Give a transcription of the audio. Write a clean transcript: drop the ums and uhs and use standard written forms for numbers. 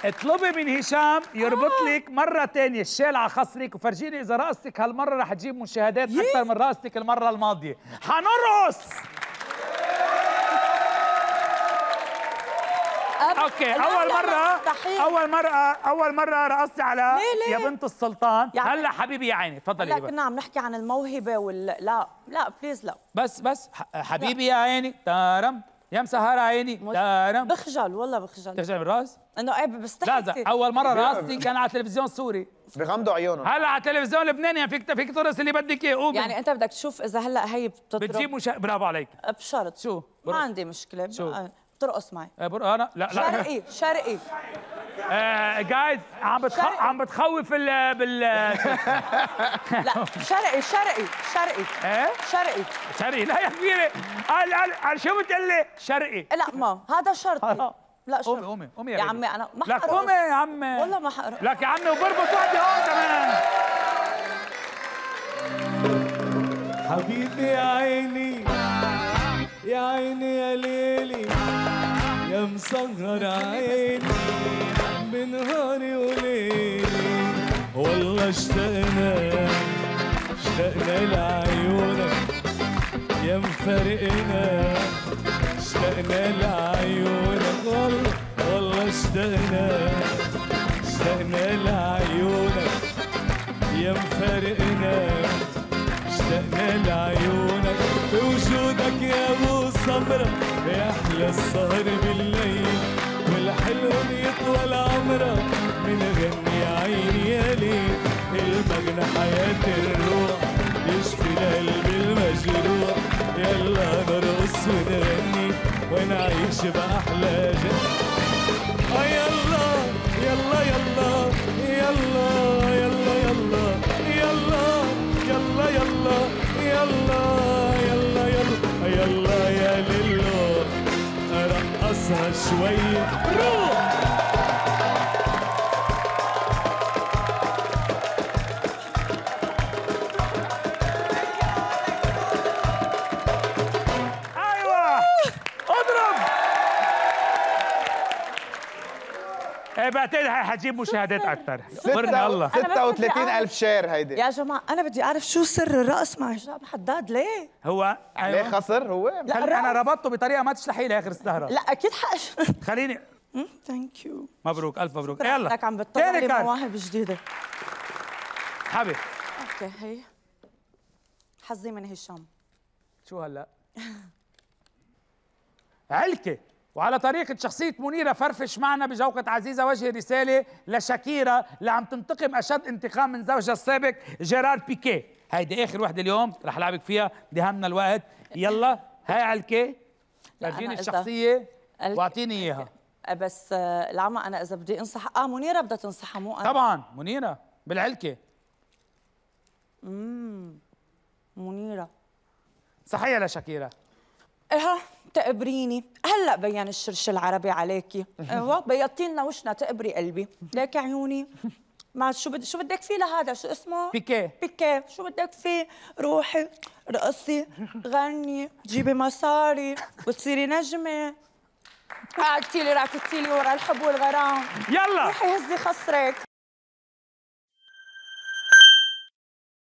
اطلبي من هشام يربط لك مرة تانية الشال على خصرك وفرجيني إذا رقصتك هالمرة رح تجيب مشاهدات أكثر من رقصتك المرة الماضية. حنرقص. اوكي اول مره رقصتي على ليه؟ يا بنت السلطان يعني هلا حبيبي يا عيني تفضلي. لا كنا عم نحكي عن الموهبه لا بليز لا بس حبيبي يا عيني تارم يا مسهره عيني تارم. بخجل والله بخجل. تخجل من الراس؟ انه ايه بستحي. لا اول مره رقصتي كان على التلفزيون السوري بغمضوا عيونهم. هلا على التلفزيون اللبناني يعني فيك ترقص اللي بدك اياه. قومي يعني انت بدك تشوف اذا هلا هي بتجيب برافو عليك. بشرط شو ما عندي مشكله. شو ترقص معي؟ انا لا شرقي جايز عم بتخوف لا شرقي ايه شرقي لا يا كبيره. قال شو بتقلي شرقي؟ لا ما هذا شرطي. لا شو قومي يا عمي انا ما لك قومي يا عمي والله ما حقرق لك يا عمي وبربط وحده هون كمان. حبيبي يا عيني يا عيني يا ليلي يا مسهر عيني بنهاري وليلي والله اشتقنا لعيونك يا مفارقنا اشتقنا لعيونك والله اشتقنا لعيونك يا مفارقنا اشتقنا لعيونك بوجودك يا ابو سمرة يا احلى السهر بالليل والحلو يطول عمرك من غني يا عيني يا ليل المجنى حياة الروح يشفي القلب المجروح يلا نرقص ونغني ونعيش بأحلى جنة. يلا يلا يلا يلا يلا يلا يلا يلا يلا يلا يلا يلا يلا يا ليلو رقصها شوية روح. ايوه اضرب. بعتقد حتجيب مشاهدات اكثر. ورنا الله 36,000 شير هيدي. يا جماعه انا بدي اعرف شو سر الرقص مع هشام حداد ليه؟ هو ليه خسر هو؟ لا انا ربطته بطريقه ما تشلحي لي اخر السهره. لا اكيد خليني ثانك يو. مبروك الف مبروك. يلا انك عم بتطلع لي مواهب جديده حبيبي. اوكي هي حظي من هشام. شو هلا؟ علكة. وعلى طريقة شخصية منيرة فرفش معنا بجوقة عزيزة وجه رسالة لشاكيرا اللي عم تنتقم أشد انتقام من زوجها السابق جيرار بيكيه. هيدي آخر وحدة اليوم رح لعبك فيها دهمنا الوقت. يلا هاي علكة فرجيني الشخصية واعطيني إياها. بس العمى أنا إذا بدي أنصح منيرة بدها تنصحها مو أنا. طبعا منيرة بالعلكة. منيرة صحية لشاكيرا. اها تقبريني هلا بين الشرش العربي عليكي. ايوه بيضتي لنا وشنا تقبري قلبي ليك عيوني. ما شو بدك فيه لهذا شو اسمه؟ بيكيه. شو بدك فيه؟ روحي رقصي غني جيبي مصاري وتصيري نجمه. قعدتي لي راكدتي لي ورا الحب والغرام. يلا روحي هزي خصرك.